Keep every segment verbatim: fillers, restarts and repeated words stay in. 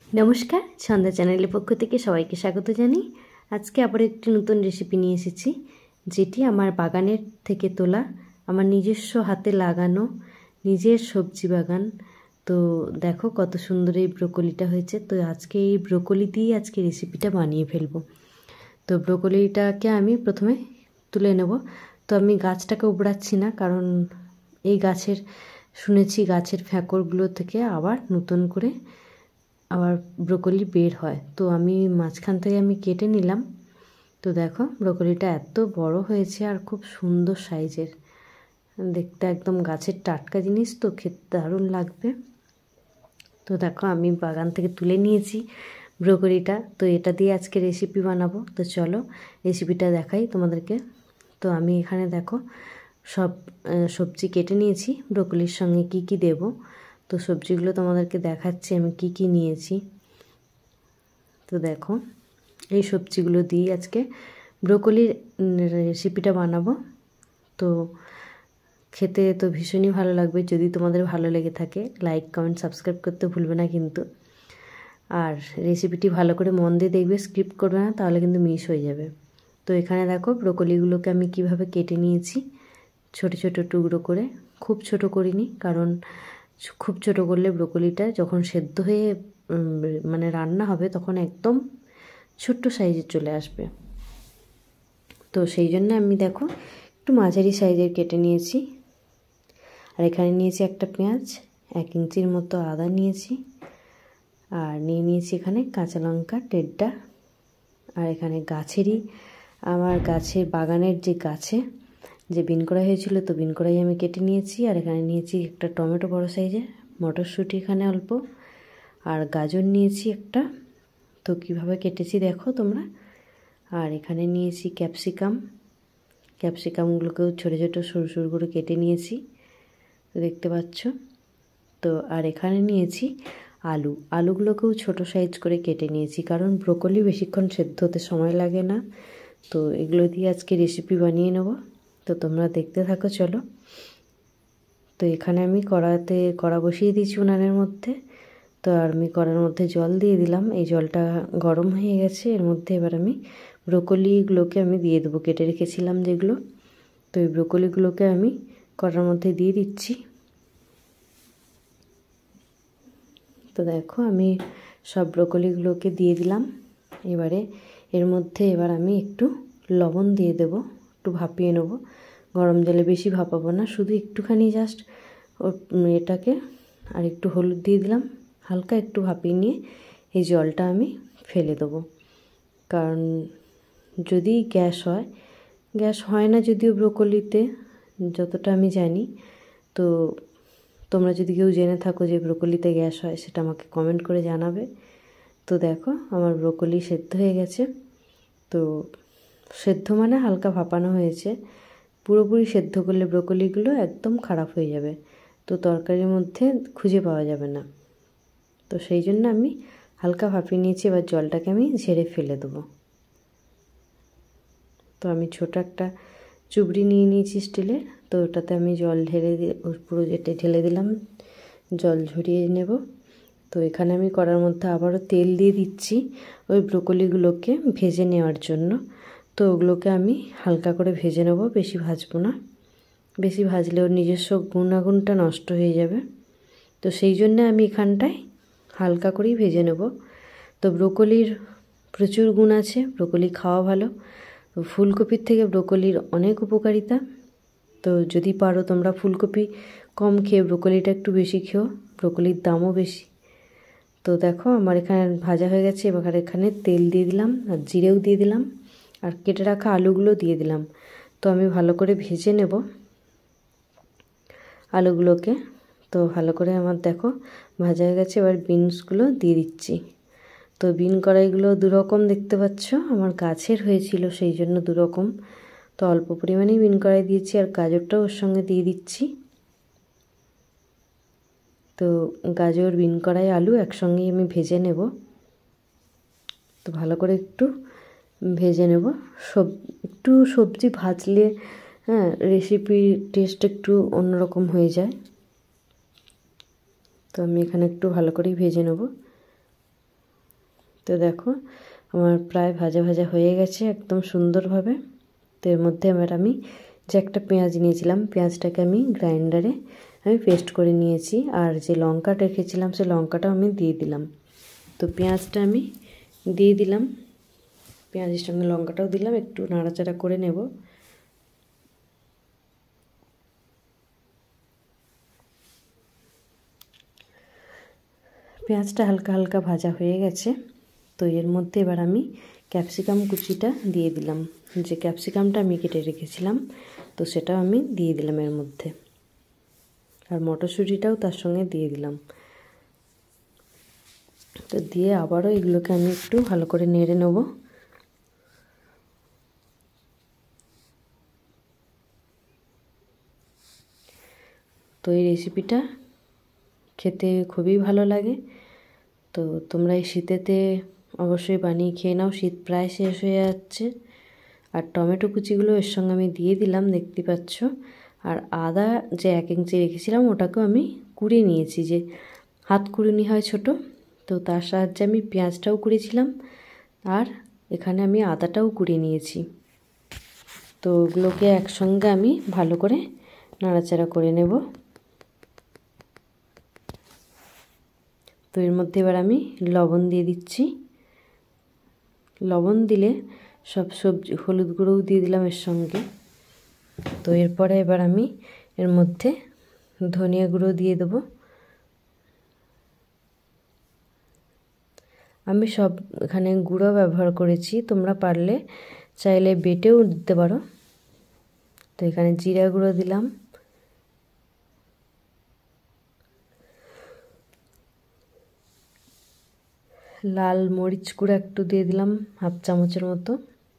নমস্কার, সন্ধ্যা চ্যানেলের পক্ষ থেকে সবাইকে স্বাগত জানাই। আজকে আবার একটি নতুন রেসিপি নিয়ে এসেছি, যেটি আমার বাগানের থেকে তোলা, আমার নিজস্ব হাতে লাগানো নিজের সবজি বাগান। তো দেখো কত সুন্দর এই ব্রোকলিটা হয়েছে। তো আজকে এই ব্রোকলি দিয়েই আজকে রেসিপিটা বানিয়ে ফেলবো। তো ব্রোকলিটাকে আমি প্রথমে তুলে নেব। তো আমি গাছটাকে উপড়াচ্ছি না, কারণ এই গাছের শুনেছি গাছের ফ্যাঁকড়গুলো থেকে আবার নতুন করে আবার ব্রোকলি বের হয়। তো আমি মাঝখান থেকে আমি কেটে নিলাম। তো দেখো ব্রোকলিটা এত বড় হয়েছে আর খুব সুন্দর সাইজের, দেখতে একদম গাছের টাটকা জিনিস, তো খেতে দারুণ লাগবে। তো দেখো আমি বাগান থেকে তুলে নিয়েছি ব্রোকলিটা। তো এটা দিয়ে আজকে রেসিপি বানাবো। তো চলো রেসিপিটা দেখাই তোমাদেরকে। তো আমি এখানে দেখো সব সবজি কেটে নিয়েছি, ব্রোকলির সঙ্গে কি কি দেব। তো সবজিগুলো তোমাদেরকে দেখাচ্ছি আমি কি কি নিয়েছি। তো দেখো এই সবজিগুলো দিয়ে আজকে ব্রোকলির রেসিপিটা বানাবো। তো খেতে তো ভীষণই ভালো লাগবে। যদি তোমাদের ভালো লেগে থাকে লাইক কমেন্ট সাবস্ক্রাইব করতে ভুলবে না কিন্তু। আর রেসিপিটি ভালো করে মন দিয়ে দেখবে, স্কিপ করবে না, তাহলে কিন্তু মিস হয়ে যাবে। তো এখানে দেখো ব্রোকলিগুলোকে আমি কিভাবে কেটে নিয়েছি ছোট ছোট টুকরো করে। খুব ছোট করিনি, কারণ খুব ছোট করলে ব্রোকলিটা যখন সেদ্ধ হয়ে মানে রান্না হবে তখন একদম ছোট্ট সাইজের চলে আসবে। তো সেই জন্য আমি দেখো একটু মাঝারি সাইজের কেটে নিয়েছি। আর এখানে নিয়েছি একটা পেঁয়াজ, এক ইঞ্চির মতো আদা নিয়েছি, আর নিয়ে নিয়েছি এখানে কাঁচা লঙ্কা দেড়টা। আর এখানে গাছেরই আমার গাছের বাগানের যে গাছে যে বিন করা হয়েছিল, তো বিন করাই আমি কেটে নিয়েছি। আর এখানে নিয়েছি একটা টমেটো বড় সাইজের, মটরশুঁটি এখানে অল্প, আর গাজর নিয়েছি একটা। তো কীভাবে কেটেছি দেখো তোমরা। আর এখানে নিয়েছি ক্যাপসিকাম, ক্যাপসিকামগুলোকেও ছোটো ছোটো সরু সরু করে কেটে নিয়েছি, তো দেখতে পাচ্ছ। তো আর এখানে নিয়েছি আলু, আলুগুলোকেও ছোটো সাইজ করে কেটে নিয়েছি, কারণ ব্রোকলি বেশিক্ষণ সেদ্ধ হতে সময় লাগে না। তো এগুলো দিয়ে আজকে রেসিপি বানিয়ে নেব। তো তোমরা দেখতে থাকো চলো। তো এখানে আমি কড়াতে কড়া বসিয়ে দিয়েছি উনানের মধ্যে। তো আর আমি কড়ার মধ্যে জল দিয়ে দিলাম, এই জলটা গরম হয়ে গেছে। এর মধ্যে এবার আমি ব্রোকলিগুলোকে আমি দিয়ে দেবো, কেটে রেখেছিলাম যেগুলো। তো এই ব্রোকলিগুলোকে আমি কড়ার মধ্যে দিয়ে দিচ্ছি। তো দেখো আমি সব ব্রোকলিগুলোকে দিয়ে দিলাম। এবারে এর মধ্যে এবার আমি একটু লবণ দিয়ে দেব, একটু ভাপিয়ে নেব। গরম জলে বেশি ভাপাবো না, শুধু একটুখানি জাস্ট এটাকে, আর একটু হলুদ দিয়ে দিলাম, হালকা একটু ভাপিয়ে নিয়ে এই জলটা আমি ফেলে দেবো। কারণ যদি গ্যাস হয়, গ্যাস হয় না যদিও ব্রোকলিতে, যতটা আমি জানি। তো তোমরা যদি কেউ জেনে থাকো যে ব্রোকলিতে গ্যাস হয়, সেটা আমাকে কমেন্ট করে জানাবে। তো দেখো আমার ব্রোকলি সেদ্ধ হয়ে গেছে। তো সেদ্ধ মানে হালকা ভাপানো হয়েছে, পুরোপুরি সেদ্ধ করলে ব্রোকলিগুলো একদম খারাপ হয়ে যাবে, তো তরকারির মধ্যে খুঁজে পাওয়া যাবে না। তো সেই জন্য আমি হালকা ভাপিয়ে নিয়েছি। এবার জলটাকে আমি ঝেড়ে ফেলে দেবো। তো আমি ছোটো একটা চুবড়ি নিয়ে নিয়েছি স্টিলের, তো ওটাতে আমি জল ঢেলে দিয়ে পুরো যেটা ঢেলে দিলাম, জল ঝরিয়ে নেব। তো এখানে আমি কড়ার মধ্যে আবারও তেল দিয়ে দিচ্ছি ওই ব্রোকলিগুলোকে ভেজে নেওয়ার জন্য। তো ওগুলোকে আমি হালকা করে ভেজে নেব, বেশি ভাজবো না, বেশি ভাজলে ওর নিজস্ব গুণাগুণটা নষ্ট হয়ে যাবে। তো সেই জন্য আমি এখানটায় হালকা করেই ভেজে নেব। তো ব্রোকলির প্রচুর গুণ আছে, ব্রোকলি খাওয়া ভালো। তো ফুলকপির থেকে ব্রোকলির অনেক উপকারিতা। তো যদি পারো তোমরা ফুলকপি কম খেয়ে ব্রোকলিটা একটু বেশি খেও, ব্রোকলির দামও বেশি। তো দেখো আমার এখানে ভাজা হয়ে গেছে। এবার এখানে তেল দিয়ে দিলাম, আর জিরেও দিয়ে দিলাম, আর কেটে রাখা আলুগুলো দিয়ে দিলাম। তো আমি ভালো করে ভেজে নেব আলুগুলোকে। তো ভালো করে আমার দেখো ভাজা হয়ে গেছে। এবার বিনসগুলো দিয়ে দিচ্ছি। তো বিন কড়াইগুলো দুরকম দেখতে পাচ্ছ, আমার গাছের হয়েছিল সেই জন্য দুরকম। তো অল্প পরিমাণেই বিন কড়াই দিয়েছি, আর গাজরটাও ওর সঙ্গে দিয়ে দিচ্ছি। তো গাজর, বিন কড়াই, আলু একসঙ্গেই আমি ভেজে নেব। তো ভালো করে একটু ভেজে নেব। সব একটু সবজি ভাজলে হ্যাঁ রেসিপির টেস্ট একটু অন্যরকম হয়ে যায়। তো আমি এখানে একটু ভালো করেই ভেজে নেব। তো দেখো আমার প্রায় ভাজা ভাজা হয়ে গেছে একদম সুন্দরভাবে। তো এর মধ্যে এবার আমি যে একটা পেঁয়াজ নিয়েছিলাম, পেঁয়াজটাকে আমি গ্রাইন্ডারে আমি পেস্ট করে নিয়েছি, আর যে লঙ্কাটা রেখেছিলাম সে লঙ্কাটাও আমি দিয়ে দিলাম। তো পেঁয়াজটা আমি দিয়ে দিলাম, পেঁয়াজের সঙ্গে লঙ্কাটাও দিলাম, একটু নাড়াচাড়া করে নেব। পেঁয়াজটা হালকা হালকা ভাজা হয়ে গেছে। তো এর মধ্যে এবার আমি ক্যাপসিকাম কুচিটা দিয়ে দিলাম, যে ক্যাপসিকামটা আমি কেটে রেখেছিলাম তো সেটাও আমি দিয়ে দিলাম এর মধ্যে, আর মটরশুঁটিটাও তার সঙ্গে দিয়ে দিলাম। তো দিয়ে আবারও এগুলোকে আমি একটু ভালো করে নেড়ে নেব। তো এই রেসিপিটা খেতে খুবই ভালো লাগে। তো তোমরা এই শীতেতে অবশ্যই বানিয়ে খেয়ে নাও, শীত প্রায় শেষ হয়ে যাচ্ছে। আর টমেটো কুচিগুলো এর সঙ্গে আমি দিয়ে দিলাম, দেখতে পাচ্ছ। আর আদা যে এক ইঞ্চি রেখেছিলাম ওটাকেও আমি কুড়িয়ে নিয়েছি, যে হাত কুড়ুনি হয় ছোট, তো তার সাহায্যে আমি পেঁয়াজটাও কুড়িয়েছিলাম আর এখানে আমি আদাটাও কুড়িয়ে নিয়েছি। তো ওগুলোকে একসঙ্গে আমি ভালো করে নাড়াচাড়া করে নেব। তো এর মধ্যে এবার আমি লবণ দিয়ে দিচ্ছি। লবণ দিলে সব সবজি, হলুদ গুঁড়োও দিয়ে দিলাম এর সঙ্গে। তো এরপরে এবার আমি এর মধ্যে ধনিয়া গুঁড়ো দিয়ে দেবো। আমি সব এখানে গুঁড়ো ব্যবহার করেছি, তোমরা পারলে চাইলে বেটেও দিতে পারো। তো এখানে জিরা গুঁড়ো দিলাম, লাল মরিচ গুঁড়ো একটু দিয়ে দিলাম হাফ চামচের মতো।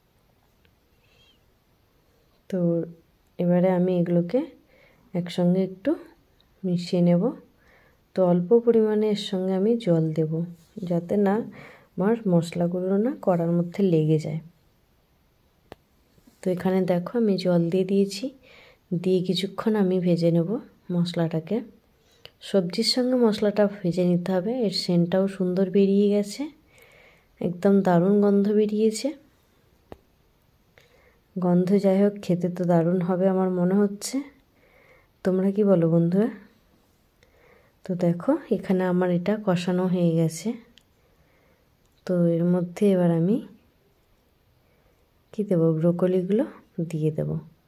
তো এবারে আমি এগুলোকে একসঙ্গে একটু মিশিয়ে নেব। তো অল্প পরিমাণে এর সঙ্গে আমি জল দেব, যাতে না আমার মশলাগুলো না কড়ার মধ্যে লেগে যায়। তো এখানে দেখো আমি জল দিয়ে দিয়েছি, দিয়ে কিছুক্ষণ আমি ভেজে নেব মশলাটাকে। সবজির সঙ্গে মশলাটা ভেজে নিতে হবে, এর সেন্টটাও সুন্দর বেরিয়ে গেছে, একদম দারুণ গন্ধ বেরিয়েছে। গন্ধ যাই হোক, খেতে তো দারুণ হবে আমার মনে হচ্ছে। তোমরা কি বলো বন্ধুরা? তো দেখো এখানে আমার এটা কষানো হয়ে গেছে। তো এর মধ্যে এবার আমি কী দেবো, ব্রোকলিগুলো দিয়ে দেব।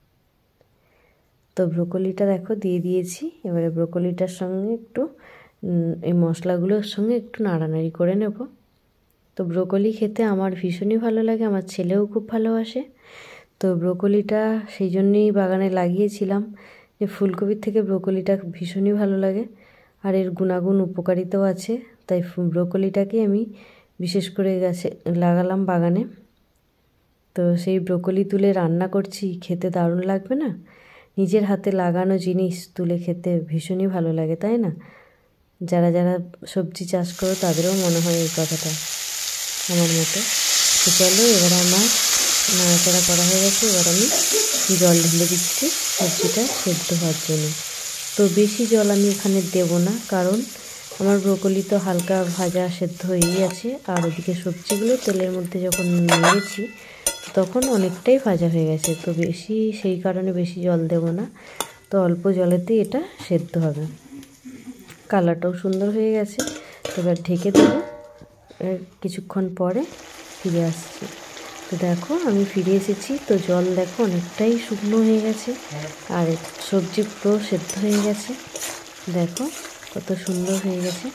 তো ব্রোকলিটা দেখো দিয়ে দিয়েছি। এবারে ব্রোকলিটার সঙ্গে একটু এই মশলাগুলোর সঙ্গে একটু নাড়ানাড়ি করে নেব। তো ব্রোকলি খেতে আমার ভীষণই ভালো লাগে, আমার ছেলেও খুব ভালোবাসে। তো ব্রোকলিটা সেই জন্যেই বাগানে লাগিয়েছিলাম, যে ফুলকপির থেকে ব্রোকলিটা ভীষণই ভালো লাগে, আর এর গুণাগুণ উপকারিতাও আছে। তাই ব্রোকলিটাকে আমি বিশেষ করে গাছে লাগালাম বাগানে। তো সেই ব্রোকলি তুলে রান্না করছি, খেতে দারুণ লাগবে না? নিজের হাতে লাগানো জিনিস তুলে খেতে ভীষণই ভালো লাগে, তাই না? যারা যারা সবজি চাষ করো তাদেরও মনে হয় এই কথাটা আমার মতো। তো চলো এবার আমার নাড়াচাড়া করা হয়ে গেছে, এবার আমি জল ঢেলে দিচ্ছি সবজিটা সেদ্ধ হওয়ার জন্য। তো বেশি জল আমি এখানে দেব না, কারণ আমার ব্রোকলি তো হালকা ভাজা সেদ্ধ হয়েই আছে, আর ওদিকে সবজিগুলো তেলের মধ্যে যখন নেড়েছি তখন অনেকটাই ভাজা হয়ে গেছে। তো বেশি সেই কারণে বেশি জল দেব না, তো অল্প জলেতেই এটা সেদ্ধ হবে। কালারটাও সুন্দর হয়ে গেছে। তো এবার ঢেকে দেবো, কিছুক্ষণ পরে ফিরে আসছি। তো দেখো আমি ফিরে এসেছি। তো জল দেখো অনেকটাই শুকনো হয়ে গেছে, আর সবজি পুরো সেদ্ধ হয়ে গেছে। দেখো কত সুন্দর হয়ে গেছে।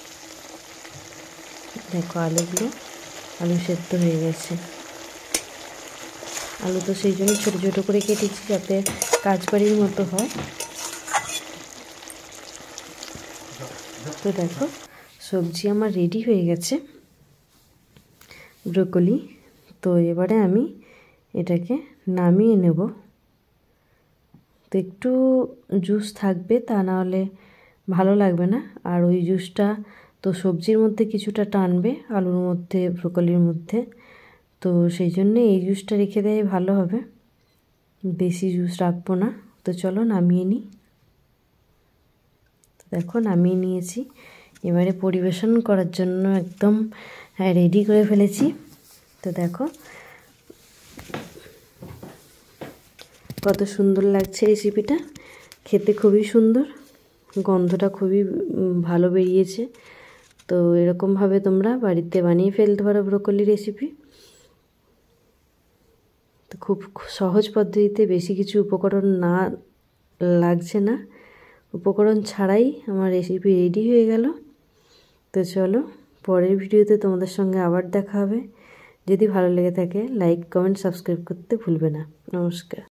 দেখো আলুগুলো, আলু সেদ্ধ হয়ে গেছে। আলু তো সেই জন্য ছোটো ছোটো করে কেটেছি, যাতে কাজবাড়ির মতো হয়। তো দেখো সবজি আমার রেডি হয়ে গেছে, ব্রোকলি। তো এবারে আমি এটাকে নামিয়ে নেব। তো একটু জুস থাকবে, তা না হলে ভালো লাগবে না। আর ওই জুসটা তো সবজির মধ্যে কিছুটা টানবে, আলুর মধ্যে, ব্রোকলির মধ্যে। তো সেই জন্যে এই জুসটা রেখে দেয় ভালো হবে, বেশি জুস রাখবো না। তো চলো নামিয়ে নিই। দেখো নামিয়ে নিয়েছি। এবারে পরিবেশন করার জন্য একদম রেডি করে ফেলেছি। তো দেখো কত সুন্দর লাগছে রেসিপিটা, খেতে খুবই সুন্দর, গন্ধটা খুবই ভালো বেরিয়েছে। তো এরকমভাবে তোমরা বাড়িতে বানিয়ে ফেলতে পারো ব্রোকলি রেসিপি। তো খুব সহজ পদ্ধতিতে, বেশি কিছু উপকরণ না লাগছে না, উপকরণ ছাড়াই আমার রেসিপি রেডি হয়ে গেল। তো চলো পরের ভিডিওতে তোমাদের সঙ্গে আবার দেখা হবে। যদি ভালো লেগে থাকে লাইক কমেন্ট সাবস্ক্রাইব করতে ভুলবে না। নমস্কার।